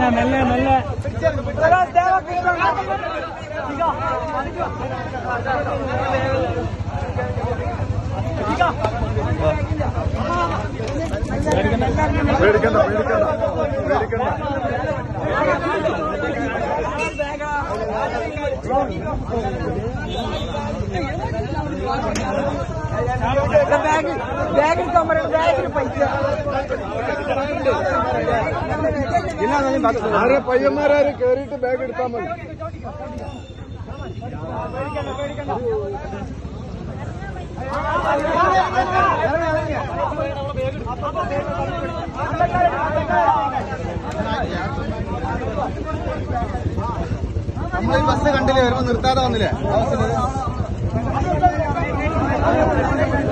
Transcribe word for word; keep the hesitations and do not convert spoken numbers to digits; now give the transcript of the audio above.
മെല്ലെ മെല്ലെ മെല്ലെ പേടിക്കണ്ട പേടിക്കണ്ട പേടിക്കണ്ട ബാഗ് ബാഗ് എടുക്കാൻ പറയുന്നത് ബാഗിന് പൈസ ആരെ പയ്യന്മാരാര് കേറിയിട്ട് ബാഗ് എടുത്താൽ മതി. നമ്മൾ ഈ ബസ് കണ്ടില്ലേ വരുമ്പോ നിർത്താതെ വന്നില്ലേ.